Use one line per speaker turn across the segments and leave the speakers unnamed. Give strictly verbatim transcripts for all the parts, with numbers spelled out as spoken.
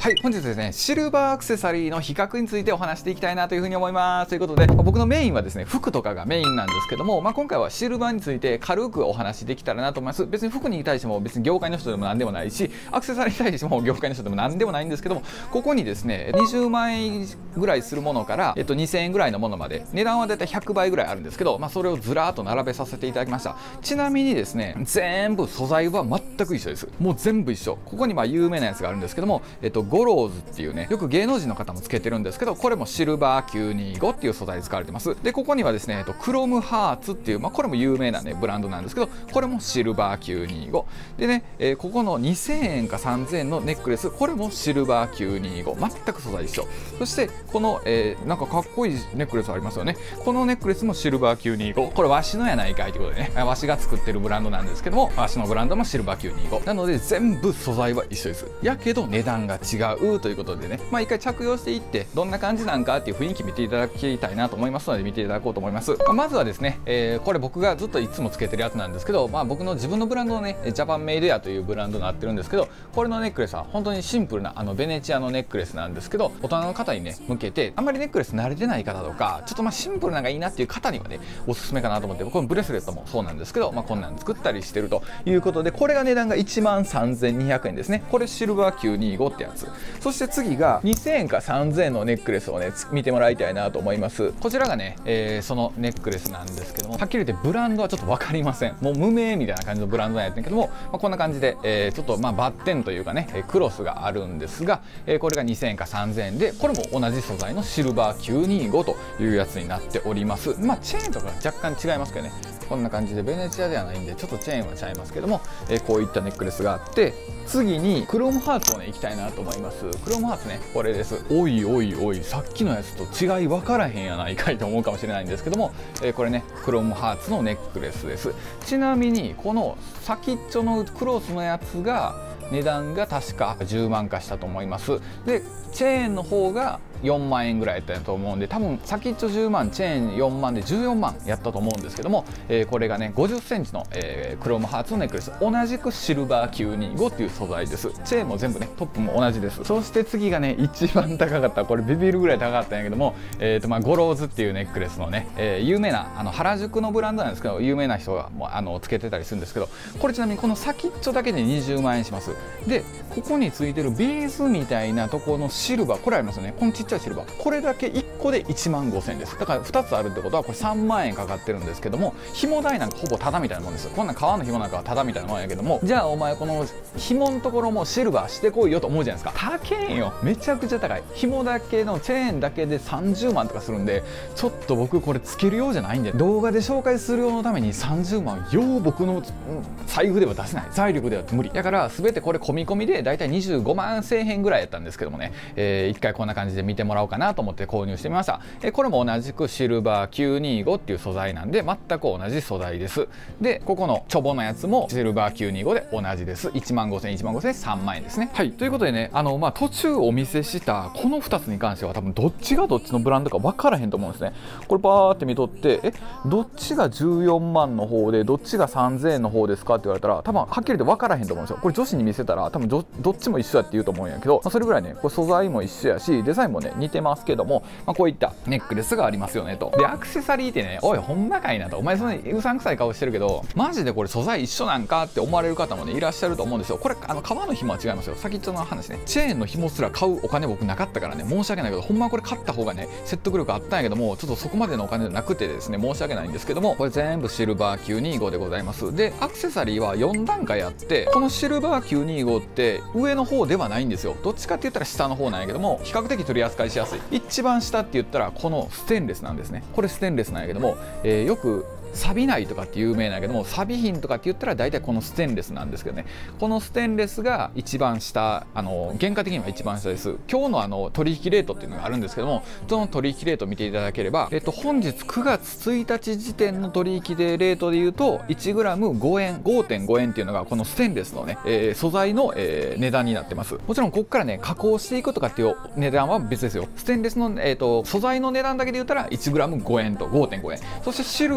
はい、本日ですね、シルバーアクセサリーの比較についてお話していきたいなというふうに思います。ということで、僕のメインはですね、服とかがメインなんですけども、まあ、今回はシルバーについて軽くお話できたらなと思います。別に服に対しても別に業界の人でも何でもないし、アクセサリーに対しても業界の人でも何でもないんですけども、ここにですね、にじゅうまんえんぐらいするものから、えっと、にせんえんぐらいのものまで、値段はだいたいひゃくばいぐらいあるんですけど、まあ、それをずらーっと並べさせていただきました。ちなみにですね、全部素材は全く一緒です。もう全部一緒。ここにまあ有名なやつがあるんですけども、えっと、ゴローズっていうね、よく芸能人の方もつけてるんですけど、これもシルバーきゅうにじゅうごっていう素材で使われてます。で、ここにはですね、えっと、クロムハーツっていう、まあ、これも有名なね、ブランドなんですけど、これもシルバーきゅうにじゅうご。でね、えー、ここのにせんえんかさんぜんえんのネックレス、これもシルバーきゅうにじゅうご。全く素材一緒。そして、この、えー、なんかかっこいいネックレスありますよね。このネックレスもシルバーきゅうにじゅうご。これわしのやないかいということでね、わしが作ってるブランドなんですけども、わしのブランドもシルバーきゅうにじゅうご。なので、全部素材は一緒です。やけど値段が違うということでね、まあ一回着用していってどんな感じなんかっていう雰囲気見ていただきたいなと思いますので見ていただこうと思います。まあ、まずはですね、えー、これ僕がずっといつもつけてるやつなんですけど、まあ、僕の自分のブランドのねジャパンメイドエアというブランドになってるんですけど、これのネックレスは本当にシンプルなあのベネチアのネックレスなんですけど、大人の方にね向けて、あんまりネックレス慣れてない方とかちょっとまあシンプルなのがいいなっていう方にはねおすすめかなと思って、僕のブレスレットもそうなんですけど、まあ、こんなん作ったりしてるということで、これが値段がいちまんさんぜんにひゃくえんですね。これシルバーきゅうにじゅうごってやつ。そして次がにせんえんかさんぜんえんのネックレスをね見てもらいたいなと思います。こちらがね、えー、そのネックレスなんですけども、はっきり言ってブランドはちょっと分かりません。もう無名みたいな感じのブランドなんやってんけども、まあ、こんな感じで、えー、ちょっとまあバッテンというかねクロスがあるんですが、えー、これがにせんえんかさんぜんえんで、これも同じ素材のシルバーきゅうにじゅうごというやつになっております。まあチェーンとか若干違いますけどね、こんな感じでベネチアではないんでちょっとチェーンはちゃいますけども、えー、こういったネックレスがあって、次にクロムハーツをねいきたいなと思います。クロムハーツね、これです。おいおいおい、さっきのやつと違い分からへんやないかいと思うかもしれないんですけども、えー、これねクロムハーツのネックレスです。ちなみにこの先っちょのクロスのやつが値段が確かじゅうまんかしたと思います。でチェーンの方がよんまんえんぐらいやったと思うんで、多分先っちょじゅうまん、チェーンよんまんでじゅうよんまんやったと思うんですけども、えー、これがねごじゅっセンチの、えー、クロムハーツのネックレス、同じくシルバーきゅうにじゅうごっていう素材です。チェーンも全部ねトップも同じです。そして次がね一番高かった、これビビるぐらい高かったんやけども、えーとまあ、ゴローズっていうネックレスのね、えー、有名なあの原宿のブランドなんですけど、有名な人がもうあのつけてたりするんですけど、これちなみにこの先っちょだけでにじゅうまんえんします。でここについてるベースみたいなところのシルバー、これありますよね、このちっちゃいシルバー、これだけいっこでいちまんごせんえんです。だからふたつあるってことはこれさんまんえんかかってるんですけども、紐代なんかほぼタダみたいなもんです。こんなん革の紐なんかはタダみたいなもんやけども、じゃあお前この紐のところもシルバーしてこいよと思うじゃないですか。高えんよ、めちゃくちゃ高い。紐だけのチェーンだけでさんじゅうまんとかするんで、ちょっと僕これつけるようじゃないんで、動画で紹介する用のためにさんじゅうまんよう僕の財布では出せない、財力では無理だから、全てこれ込み込みでだいたいにじゅうごまんせんえんぐらいやったんですけどもね、えー、一回こんな感じで見てもらおうかなと思って購入してみました。えー、これも同じくシルバーきゅうにじゅうごっていう素材なんで全く同じ素材です。でここのチョボのやつもシルバーきゅうにじゅうごで同じです。いちまんごせんえん、いちまんごせんえん、さんまんえんですね。はい、ということでね、あのまあ途中お見せしたこのふたつに関しては多分どっちがどっちのブランドか分からへんと思うんですね。これバーって見とって、えどっちがじゅうよんまんの方でどっちがさんぜんえんの方ですかって言われたら、多分はっきり言って分からへんと思うんですよ。これ女子に見せたら多分 ど, どっちも一緒やって言うと思うんやけど、まあ、それぐらいねこれ素材も一緒やしデザインもね似てますけども、まあ、こういったネックレスがありますよねと。でアクセサリーってね、おいほんまかいなと、お前そんなにうさんくさい顔してるけどマジでこれ素材一緒なんかって思われる方もねいらっしゃると思うんですよ。これあの革の紐は違いますよ。先っちょの話ね、チェーンの紐すら買うお金僕なかったからね申し訳ないけど、ほんまはこれ買った方がね説得力あったんやけども、ちょっとそこまでのお金じゃなくてですね申し訳ないんですけども、これ全部シルバーきゅうにじゅうごでございます。でアクセサリーはよんだんかいあって、このシルバーきゅうにじゅうごって上の方ではないんですよ。どっちかって言ったら下の方なんやけども、比較的取り扱いしやすい。一番下って言ったらこのステンレスなんですね。これステンレスなんやけども、えー、よく錆びないとかって有名なんやけども、錆び品とかって言ったら大体このステンレスなんですけどね、このステンレスが一番下、あの原価的には一番下です。今日のあの取引レートっていうのがあるんですけども、その取引レートを見ていただければ、えっと、本日くがつついたち時点の取引でレートでいうと いちグラムごえん ごてんごえんっていうのがこのステンレスのね、えー、素材の、えー、値段になってます。もちろんここからね加工していくとかっていう値段は別ですよ。ステンレスの、えー、と素材の値段だけで言ったら いちグラムごえんと ごてんごえん、そしてシルバーの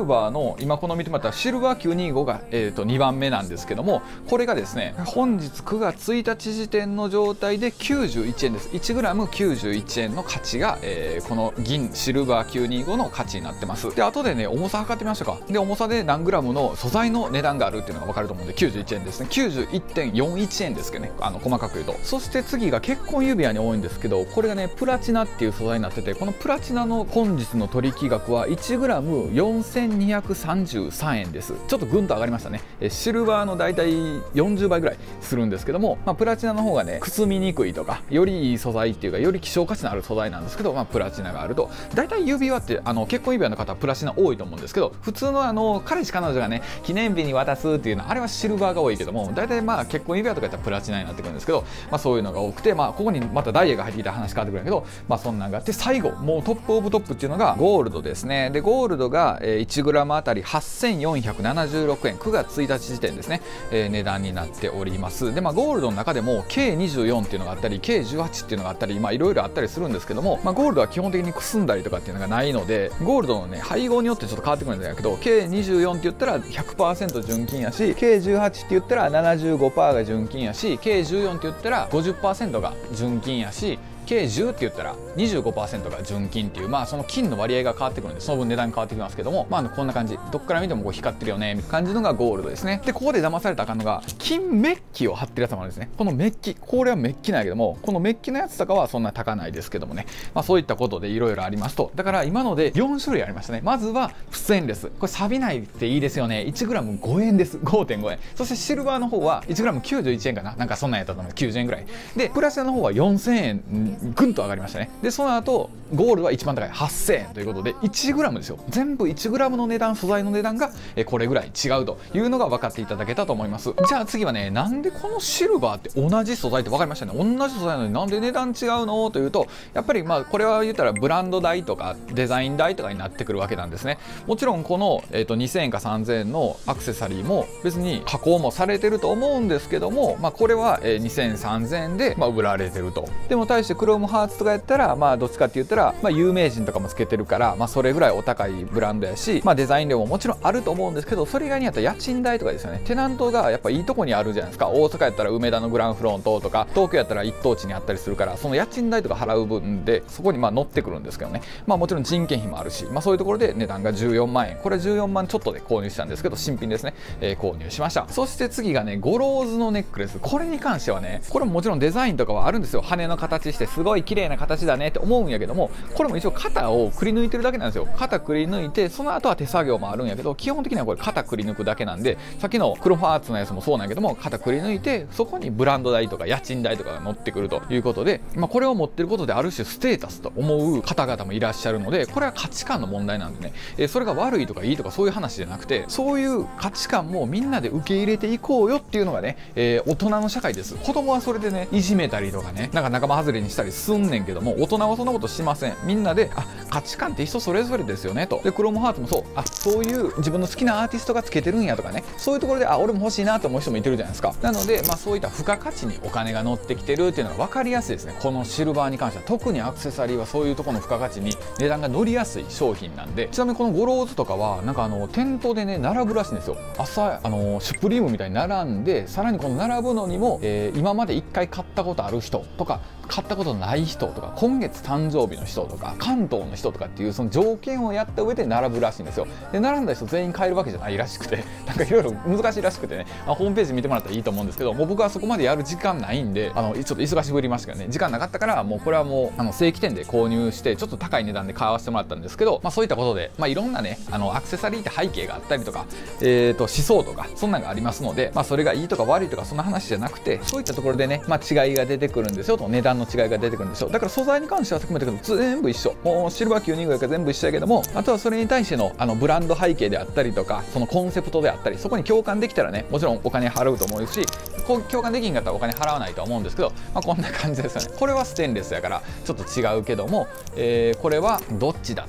の今この見てもらったシルバーきゅうにじゅうごが、えー、とにばんめなんですけども、これがですね本日くがつついたち時点の状態できゅうじゅういちえんです。 いちグラムきゅうじゅういちえんの価値が、えー、この銀シルバーきゅうにじゅうごの価値になってます。で後でね重さ測ってみましたか。で重さで何グラムの素材の値段があるっていうのが分かると思うんできゅうじゅういちえんですね。 きゅうじゅういってんよんいちえんですけどね、あの細かく言うと。そして次が結婚指輪に多いんですけど、これがねプラチナっていう素材になってて、このプラチナの本日の取引額は いちグラムよんせんにひゃくさんじゅうさんえんです。ちょっとぐんと上がりましたね。シルバーのだいたいよんじゅうばいぐらいするんですけども、まあ、プラチナの方がねくすみにくいとかよりいい素材っていうかより希少価値のある素材なんですけど、まあ、プラチナがあると。だいたい指輪ってあの結婚指輪の方はプラチナ多いと思うんですけど、普通のあの彼氏彼女がね記念日に渡すっていうのはあれはシルバーが多いけども、だいたいまあ結婚指輪とかやったらプラチナになってくるんですけど、まあ、そういうのが多くて、まあ、ここにまたダイヤが入ってきた話変わってくるんだけど、まあ、そんなんがあって、最後もうトップオブトップっていうのがゴールドですね。でゴールドが いちグラム あたりはっせんよんひゃくななじゅうろくえん、くがつついたち時点ですね、えー、値段になっております。でまあゴールドの中でも ケーにじゅうよん っていうのがあったり ケーじゅうはち っていうのがあったり、まあいろいろあったりするんですけども、まあ、ゴールドは基本的にくすんだりとかっていうのがないので、ゴールドのね配合によってちょっと変わってくるんだけど、 ケーにじゅうよん って言ったら ひゃくパーセント 純金やし、 ケーじゅうはち って言ったら ななじゅうごパーセント が純金やし、 ケーじゅうよん って言ったら ごじゅっパーセント が純金やし、ケーじゅう って言ったら にじゅうごパーセント が純金っていう、まあその金の割合が変わってくるんで、その分値段変わってきますけども、まあこんな感じ、どっから見てもこう光ってるよねみたいな感じのがゴールドですね。でここで騙されたらあかんのが金メッキを貼ってるやつもあるんですね。このメッキ、これはメッキなんやけども、このメッキのやつとかはそんな高ないですけどもね、まあそういったことでいろいろありますと。だから今のでよんしゅるいありましたね。まずはステンレス、これ錆びないっていいですよね。 いちグラムごえんです。 ごてんごえん。そしてシルバーの方はいちグラムきゅうじゅういちえんかな、なんかそんなんやったと思う。きゅうじゅうえんぐらいで、プラチナの方はよんせんえんぐんと上がりましたね。でその後ゴールドは一番高いはっせんえんということで いちグラム ですよ。全部 いちグラム の値段、素材の値段がこれぐらい違うというのが分かっていただけたと思います。じゃあ次はね、なんでこのシルバーって同じ素材って分かりましたね。同じ素材なのになんで値段違うのというと、やっぱりまあこれは言ったらブランド代とかデザイン代とかになってくるわけなんですね。もちろんこの、えー、とにせんえんかさんぜんえんのアクセサリーも別に加工もされてると思うんですけども、まあ、これはにせんさんぜんえんでまあ売られてると。でも対してクロムハーツとかやったらまあどっちかって言ったら、まあ、有名人とかもつけてるから、まあ、それぐらいお高いブランドやし、まあ、デザイン料ももちろんあると思うんですけど、それ以外にあったら家賃代とかですよね。テナントがやっぱいいとこにあるじゃないですか。大阪やったら梅田のグランフロントとか、東京やったら一等地にあったりするから、その家賃代とか払う分でそこにまあ乗ってくるんですけどね。まあもちろん人件費もあるし、まあ、そういうところで値段がじゅうよんまんえん、これじゅうよんまんちょっとで購入したんですけど、新品ですね、えー、購入しました。そして次がね、ゴローズのネックレス。これに関してはね、これももちろんデザインとかはあるんですよ。羽の形してすごい綺麗な形だねって思うんやけども、これも一応型をくり抜いてるだけなんですよ。型くり抜いて、その後は手作業もあるんやけど、基本的にはこれ型くり抜くだけなんで、さっきのクロファーツのやつもそうなんやけども、型くり抜いてそこにブランド代とか家賃代とかが乗ってくるということで、まあ、これを持ってることである種ステータスと思う方々もいらっしゃるので、これは価値観の問題なんでね、えー、それが悪いとかいいとかそういう話じゃなくて、そういう価値観もみんなで受け入れていこうよっていうのがね、えー、大人の社会です。子供はそれでねいじめたりとかね、なんか仲間外れにしたりすんねんけども、大人はそんなことしません。みんなであ価値観って人それぞれですよねと。でクロムハーツもそう、あそういう自分の好きなアーティストがつけてるんやとかね、そういうところであ俺も欲しいなと思う人もいてるじゃないですか。なので、まあ、そういった付加価値にお金が乗ってきてるっていうのが分かりやすいですね。このシルバーに関しては特にアクセサリーはそういうところの付加価値に値段が乗りやすい商品なんで。ちなみにこのゴローズとかはなんかあの店頭でね並ぶらしいんですよ。朝あのシュプリームみたいに並んで、さらにこの並ぶのにも、えー、今までいっかい買ったことある人とか買ったことない人とか、今月誕生日の人とか関東の人とかっていうその条件をやった上で並ぶらしいんですよ。で並んだ人全員買えるわけじゃないらしくて、なんかいろいろ難しいらしくてね、まあ、ホームページ見てもらったらいいと思うんですけど、もう僕はそこまでやる時間ないんで、あのちょっと忙しぶりましたけどね、時間なかったからもうこれはもうあの正規店で購入してちょっと高い値段で買わせてもらったんですけど、まあ、そういったことで、まあ、いろんなねあのアクセサリーって背景があったりとか、えー、と思想とかそんなのがありますので、まあ、それがいいとか悪いとかそんな話じゃなくて、そういったところでね、まあ、違いが出てくるんですよと。値段の違いが出てくるんですよ。だから素材に関してはさっきも言ったけど全部一緒、もうシルバーきゅうにじゅうごやから全部一緒やけども、あとはそれに対してのあのブランド背景であったりとか、そのコンセプトであったり、そこに共感できたらねもちろんお金払うと思うし、こう共感できんかったらお金払わないとは思うんですけど、まあ、こんな感じですよね。これはステンレスやからちょっと違うけども、えー、これはどっちだったかな、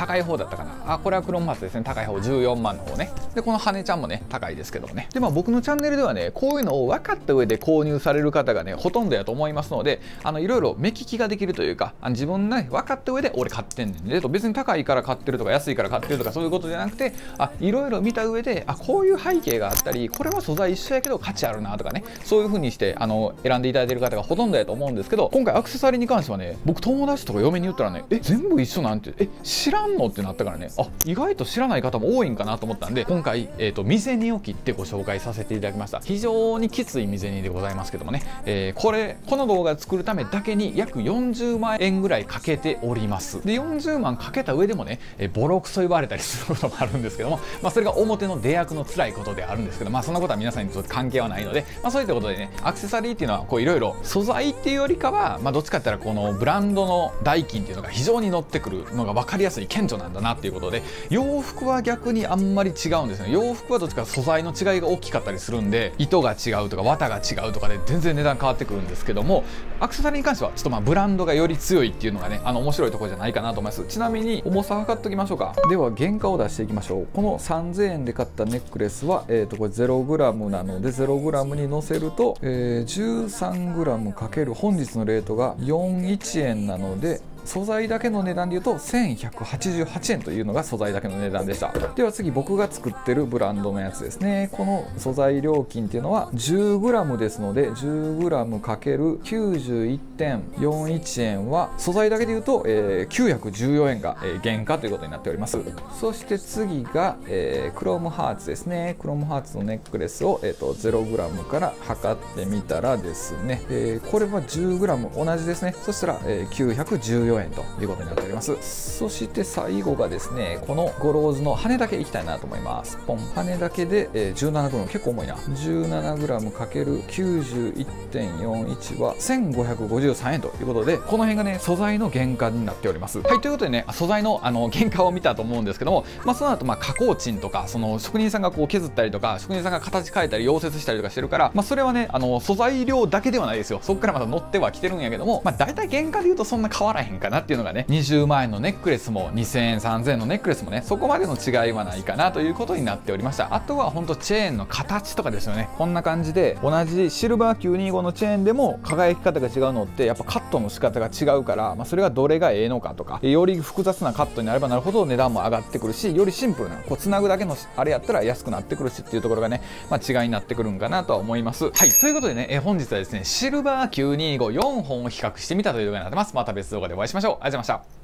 高い方だったかなあ。これはクロムハーツですね。高い方じゅうよんまんの方ね。でこの羽ちゃんもね高いですけどもね。でまあ僕のチャンネルではねこういうのを分かった上で購入される方がねほとんどやと思いますので、あのいろいろ目利きができるというか、あの自分ね分かった上で俺買ってんねんでと、別に高いから買ってるとか安いから買ってるとかそういうことじゃなくて、あいろいろ見た上で、あこういう背景があったり、これは素材一緒やけど価値あるなとかね、そういう風にしてあの選んでいただいている方がほとんどやと思うんですけど、今回アクセサリーに関してはね僕友達とか嫁に言ったらね、え全部一緒なんてえ知らんのってなったからね、あ意外と知らない方も多いんかなと思ったんで、今回、えー、と店煮を切ってご紹介させていただきました。非常にきつい店煮でございますけどもね、えー、これこの動画を作るためだけに約よんじゅうまんえんぐらいかけております。でよんじゅうまんかけた上でもね、えー、ボロクソ言われたりすることもあるんですけども、まあ、それが表の出役の辛いことであるんですけど、まあそんなことは皆さんにとって関係はないので、まあ、そういったことでねアクセサリーっていうのはこういろいろ素材っていうよりかは、まあ、どっちかって言ったらこのブランドの代金っていうのが非常に乗ってくるのが分かりやすい顕著なんだなっていうことで、洋服は逆にあんまり違うんですよね。洋服はどっちか素材の違いが大きかったりするんで、糸が違うとか綿が違うとかで全然値段変わってくるんですけども、アクセサリーに関してはちょっとまあブランドがより強いっていうのがねあの面白いところじゃないかなと思います。ちなみに重さ測っておきましょうか。では原価を出していきましょう。このさんぜんえんで買ったネックレスは、えー、とこれ ゼログラム なので ゼログラム に乗せると、えー、じゅうさんグラム かける本日のレートがよんじゅういちえんなので、素材だけの値段でいうとせんひゃくはちじゅうはちえんというのが素材だけの値段でした。では次僕が作ってるブランドのやつですね。この素材料金っていうのは じゅうグラム ですので じゅうグラムかけるきゅうじゅういってんよんいちえんは素材だけでいうと、えー、きゅうひゃくじゅうよんえんが、えー、原価ということになっております。そして次が、えー、クロムハーツですね。クロムハーツのネックレスを、えー、と ゼログラム から測ってみたらですね、えー、これは じゅうグラム 同じですね。そしたら、えー、きゅうひゃくじゅうよんえんということになっております。そして最後がですねこのゴローズの羽だけいきたいなと思います。ポン羽だけで、えー、じゅうななグラム 結構重いな。 じゅうななグラムかけるきゅうじゅういってんよんいち はせんごひゃくごじゅうさんえんということで、この辺がね素材の原価になっております。はいということでね素材のあの原価を見たと思うんですけども、まあ、その後まあ加工賃とかその職人さんがこう削ったりとか職人さんが形変えたり溶接したりとかしてるから、まあ、それはねあの素材量だけではないですよ。そこからまた乗ってはきてるんやけども、まあ、大体原価で言うとそんな変わらへんかなっていうのがね、にじゅうまんえんのネックレスもにせんえんさんぜんえんのネックレスもねそこまでの違いはないかなということになっておりました。あとは本当チェーンの形とかですよね。こんな感じで同じシルバーきゅうにじゅうごのチェーンでも輝き方が違うのってやっぱカットの仕方が違うから、まあ、それがどれがええのかとか、より複雑なカットになればなるほど値段も上がってくるし、よりシンプルなこうつなぐだけのあれやったら安くなってくるしっていうところがね、まあ、違いになってくるんかなとは思います。はいということでね、え本日はですねシルバーきゅうにじゅうごよんほんを比較してみたという動画になってます。また別動画でお会いしましょう。ありがとうございました。